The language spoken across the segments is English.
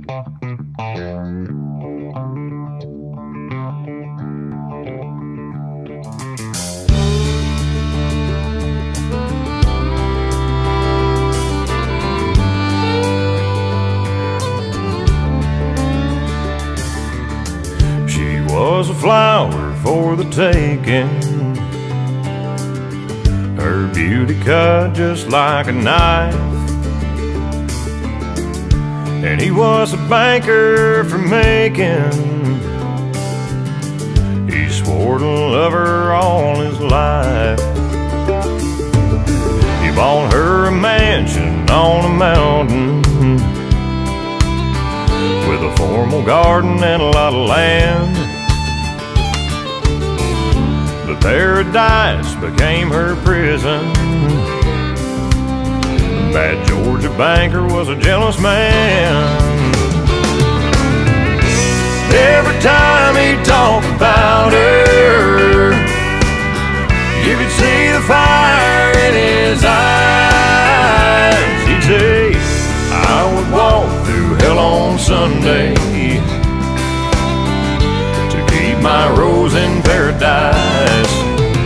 Was a flower for the taking, her beauty cut just like a knife, and he was a banker for making. He swore to love her all his life. He bought her a mansion on a mountain with a formal garden and a lot of land. But paradise became her prison. Bad Georgia banker was a jealous man. Every time he talked about her, you could see the fire in his eyes. He'd say, I would walk through hell on Sunday to keep my rose in paradise.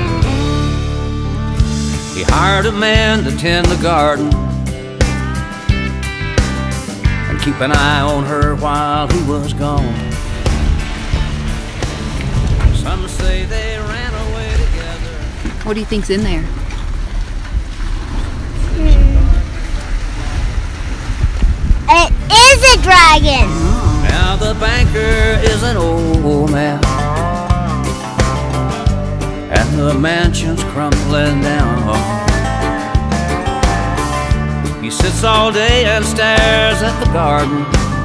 He hired a man to tend the garden and keep an eye on her while he was gone. Some say they ran away together. What do you think's in there? It is a dragon! Now the banker is an old man, and the mansion's crumbling down. He sits all day and stares at the garden.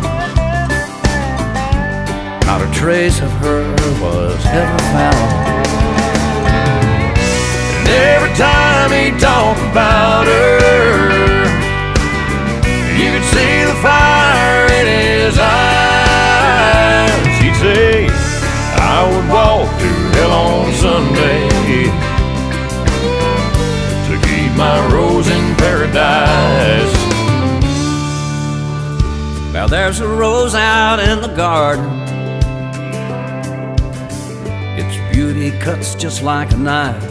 Not a trace of her was ever found. And every time he talked about her, you could see the fire in his eyes. He'd say, I would walk through hell on Sunday to keep my rose in paradise. Now there's a rose out in the garden. Its beauty cuts just like a knife.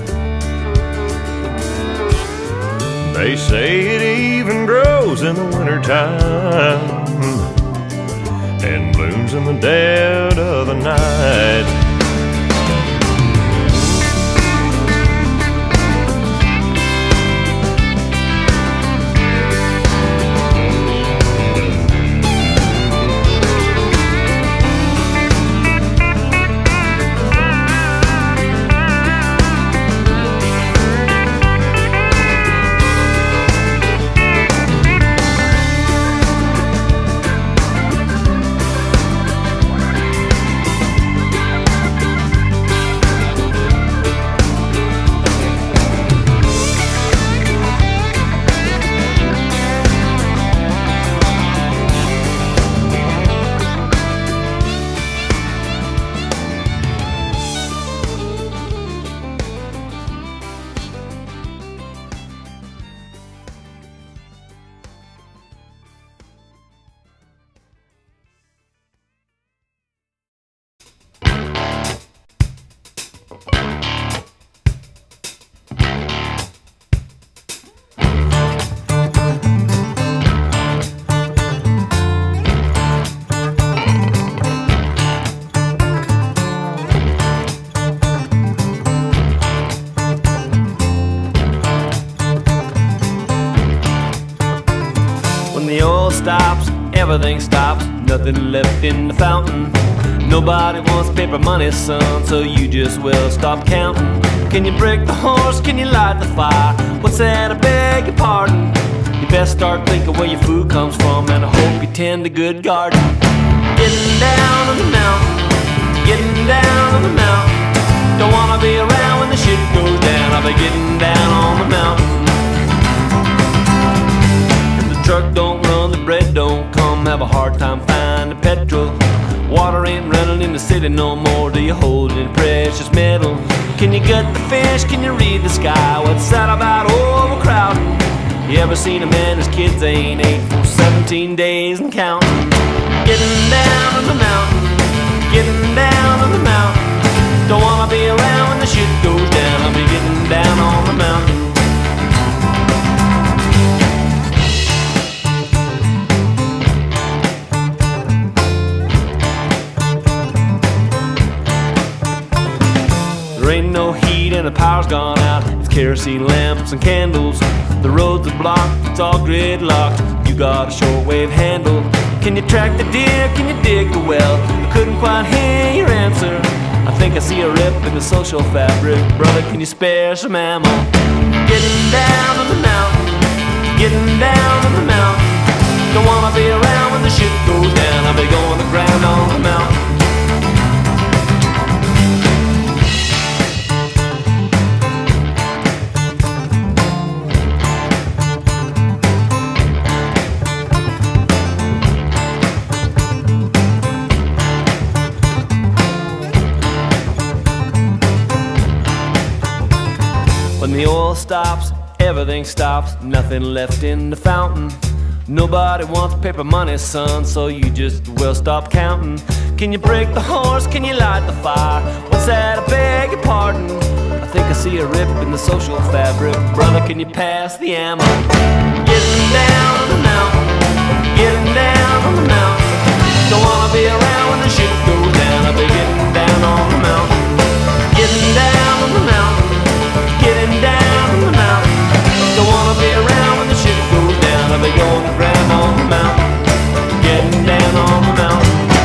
They say it even grows in the wintertime and blooms in the dead of the night. Stops, everything stops, nothing left in the fountain. Nobody wants paper money, son, so you just well stop counting. Can you break the horse? Can you light the fire? What's that? I beg your pardon. You best start thinking where your food comes from, and I hope you tend a good garden. Getting down on the mountain, getting down on the mountain. Don't wanna be around when the shit goes down. I'll be getting down on the mountain. Truck don't run, the bread don't come, have a hard time finding petrol. Water ain't running in the city no more. Do you hold any precious metal? Can you gut the fish? Can you read the sky? What's that about overcrowding? You ever seen a man whose kids ain't ate for 17 days and counting? Getting down on the mountain, getting down on the mountain. Don't wanna be around when the shit goes down. I'll be getting down on the mountain. There ain't no heat and the power's gone out. It's kerosene lamps and candles. The roads are blocked, it's all gridlocked. You got a shortwave handle. Can you track the deer? Can you dig the well? I couldn't quite hear your answer. I think I see a rip in the social fabric. Brother, can you spare some ammo? Getting down on the mountain, getting down on the mountain. Don't wanna be around when the shit goes down. I'll be going to ground on the mountain. When the oil stops, everything stops. Nothing left in the fountain. Nobody wants paper money, son, so you just will stop counting. Can you break the horse? Can you light the fire? What's that? I beg your pardon. I think I see a rip in the social fabric. Brother, can you pass the ammo? Getting down on the mountain, getting down on the mountain. Don't wanna be around when the shit goes down. I'll be getting down on the mountain, getting down on the mountain, getting down on the mountain. Don't wanna be around when the shit goes down. I'll be going to ground on the mountain, getting down on the mountain.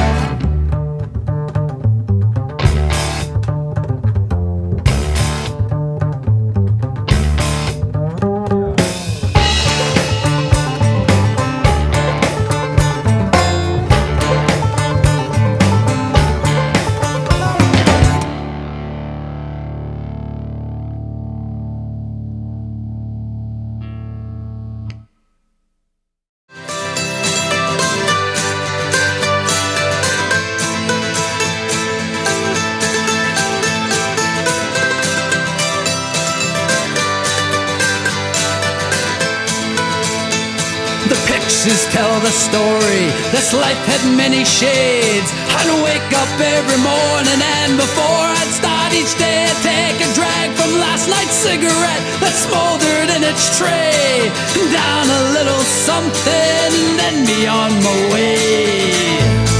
Tell the story, this life had many shades. I'd wake up every morning and before I'd start each day I'd take a drag from last night's cigarette that smoldered in its tray. Down a little something, then be on my way.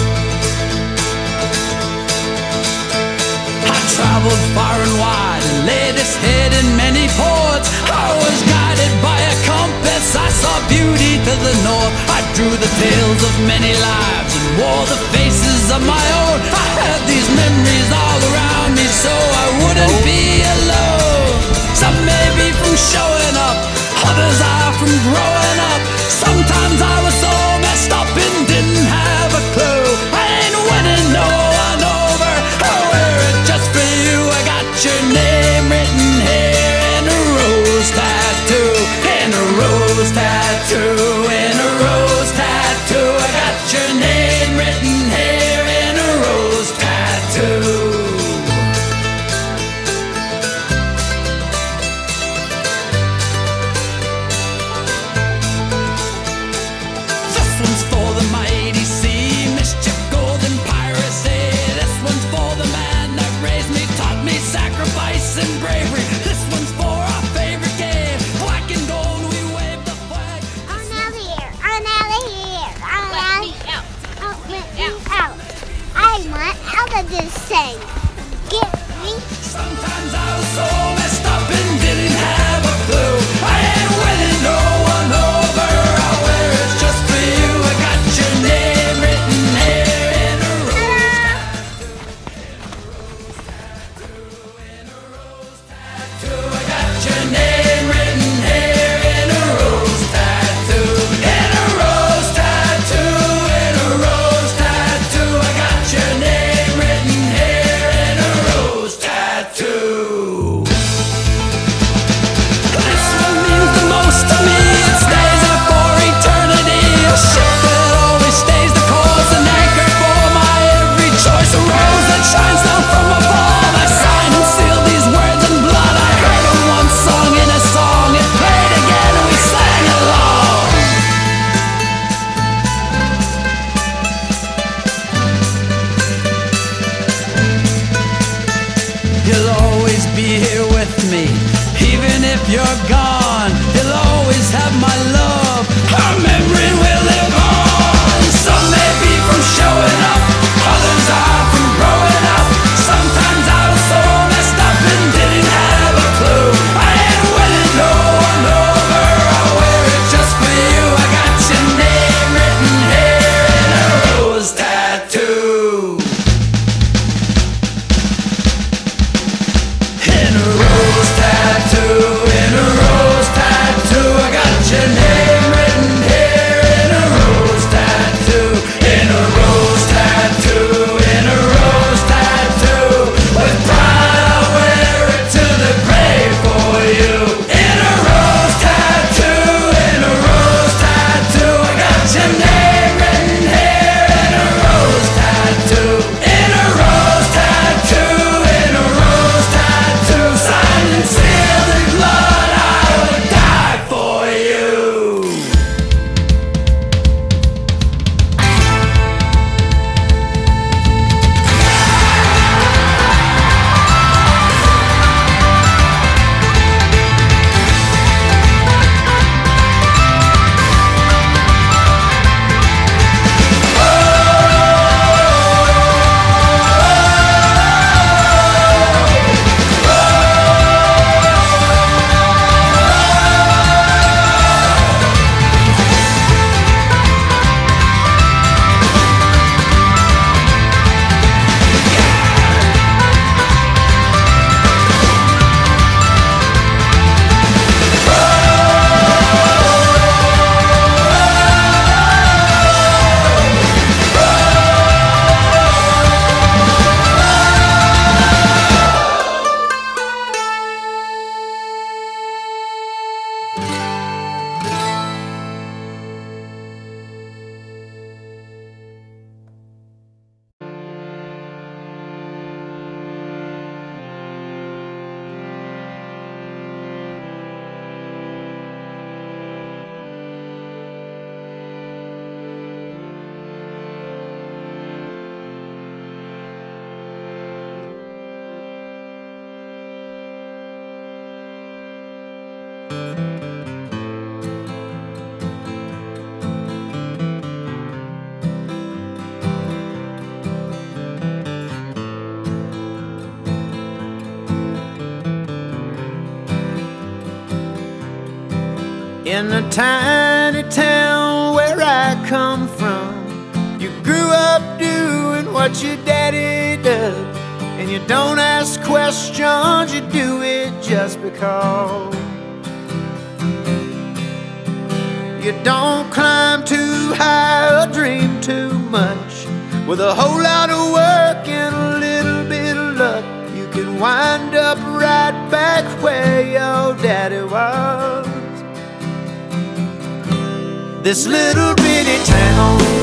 I traveled far and wide and laid this head in many ports. I was guided by a compass, I saw beauty to the north. I drew the tales of many lives and wore the faces of my own. I had these memories all around me so I wouldn't be alone. Some may be from showing up, others are from growing up. Sometimes I was so messed up and didn't have a clue. I ain't winning no one over, I wear it just for you. I got your name written here in a rose tattoo, in a rose tattoo, in a rose tattoo. I got your name written here in a rose tattoo. This one's for the mighty sea, mischief, golden piracy. This one's for the man that raised me, taught me sacrifice and bravery. This one's for our favorite game, black and gold, we wave the flag. I'm out of here. I'm out of here. I'm out. Let me out. Oh, let me out. I want out of this thing. Get me. Sometimes I was so messed up and didn't have a clue. I ain't winning no one over, I wear it just for you. I got your name written here in a rose tattoo. I got your name written here in a rose tattoo. In a rose tattoo, in a rose tattoo. I got your name written here me. Even if you're gone, you'll always have my love. Our memory will live on. Some may be from showing up, others are from growing up. Sometimes I was so messed up and didn't have a clue. I ain't winning no one over, I'll wear it just for you. I got your name written here in a rose tattoo. In a rose tattoo, in a rose tattoo, I got your name written here in a rose tattoo. In a rose tattoo, in a rose tattoo, with pride I'll wear it to the grave for you. In a rose tattoo, in a rose tattoo, I got your name written here in a rose tattoo. In a rose tattoo, in a rose tattoo, signed and sealed in blood, I would die for you. In the tiny town where I come from, you grew up doing what your daddy does, and you don't ask questions, you do it just because. You don't climb too high or dream too much. With a whole lot of work and a little bit of luck, you can wind up right back where your daddy was. This little bitty town